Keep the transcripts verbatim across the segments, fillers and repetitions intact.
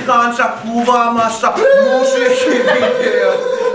kanssa kuvaamassa musiikkivideot.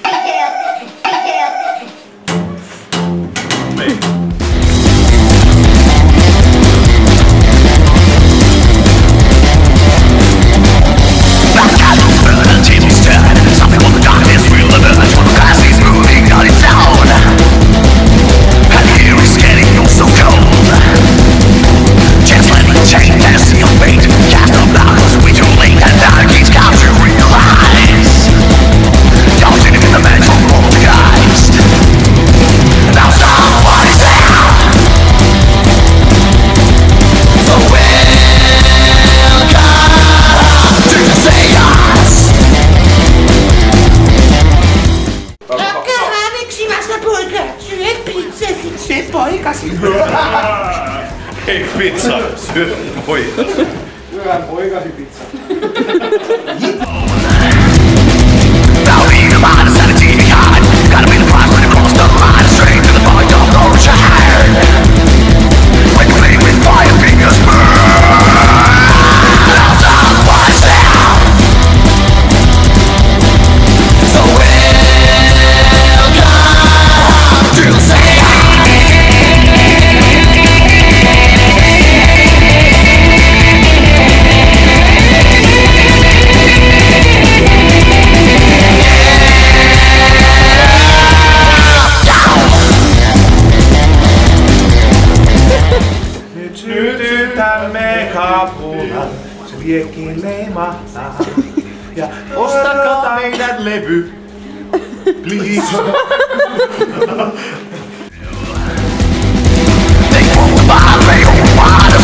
Se poikasi. Ei pizza, syö poikasi. Syöhän poikasi pizza. Now leave the mind and sanity behind. Gotta be the prize when it cross the line. Straight to the point of no return. When you play with fire, fingers burn. I'll stop myself. So welcome to Seance. Sytytämme kapulan, se liekkiin leimahtaa. Ja Ostakaa meidän levy, please. They won't buy, they won't buy.